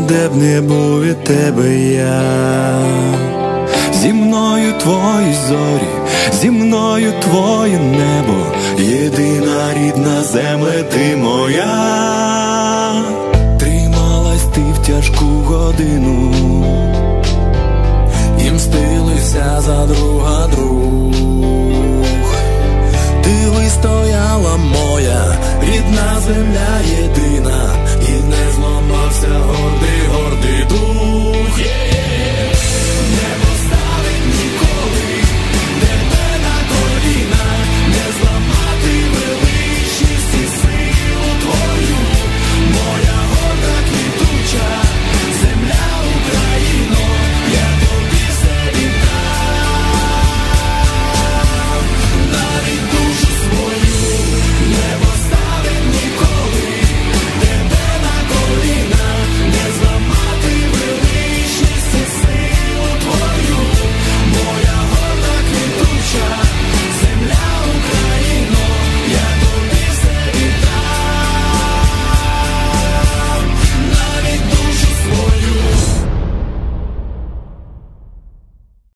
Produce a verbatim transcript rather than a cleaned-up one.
де б не був від тебе я. Зі мною твої зорі, зі мною твоє небо, єдина рідна земле ти моя. Трималась ти в тяжку годину і мстилися за друга друг. Ти вистояла моя рідна земля.